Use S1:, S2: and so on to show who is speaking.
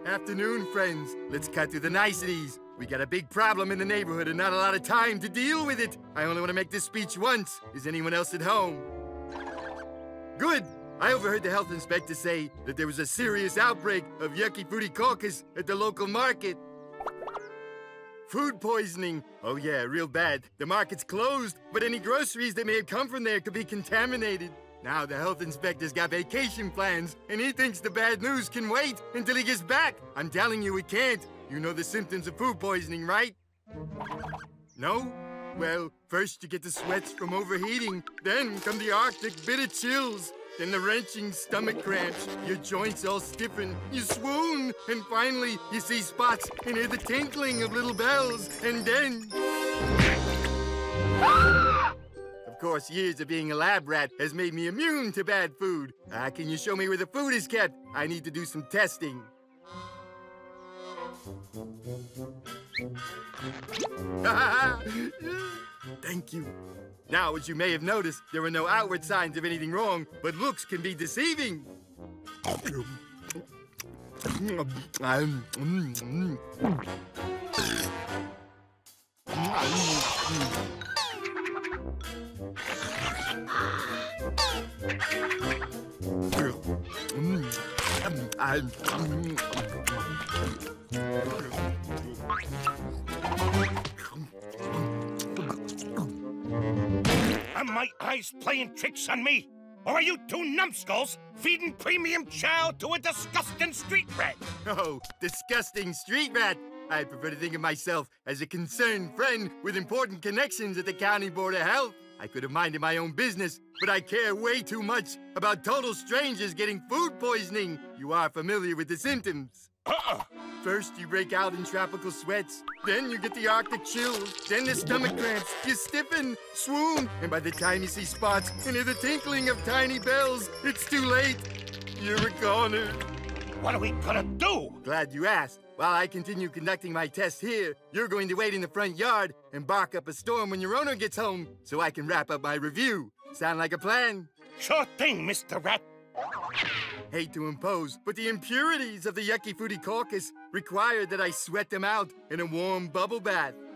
S1: Afternoon, friends. Let's cut to the niceties. We got a big problem in the neighborhood and not a lot of time to deal with it. I only want to make this speech once. Is anyone else at home? Good. I overheard the health inspector say that there was a serious outbreak of yucky fruity caucus at the local market. Food poisoning. Oh yeah, real bad. The market's closed, but any groceries that may have come from there could be contaminated. Now the health inspector's got vacation plans, and he thinks the bad news can wait until he gets back. I'm telling you it can't. You know the symptoms of food poisoning, right? No? Well, first you get the sweats from overheating, then come the Arctic bitter chills, then the wrenching stomach cramps, your joints all stiffen, you swoon, and finally you see spots and hear the tinkling of little bells, and then... Of course, years of being a lab rat has made me immune to bad food. Can you show me where the food is kept? I need to do some testing. Thank you. Now, as you may have noticed, there are no outward signs of anything wrong, but looks can be deceiving.
S2: Are my eyes playing tricks on me? Or are you two numbskulls feeding premium chow to a disgusting street rat?
S1: Oh, disgusting street rat. I prefer to think of myself as a concerned friend with important connections at the County Board of Health. I could have minded my own business, but I care way too much about total strangers getting food poisoning. You are familiar with the symptoms. First, you break out in tropical sweats. Then you get the Arctic chills. Then the stomach cramps. You stiffen, swoon, and by the time you see spots and hear the tinkling of tiny bells, it's too late. You're a goner.
S2: What are we gonna do?
S1: Glad you asked. While I continue conducting my tests here, you're going to wait in the front yard and bark up a storm when your owner gets home so I can wrap up my review. Sound like a plan?
S2: Sure thing, Mr. Rat.
S1: Hate to impose, but the impurities of the yucky fruity caucus require that I sweat them out in a warm bubble bath.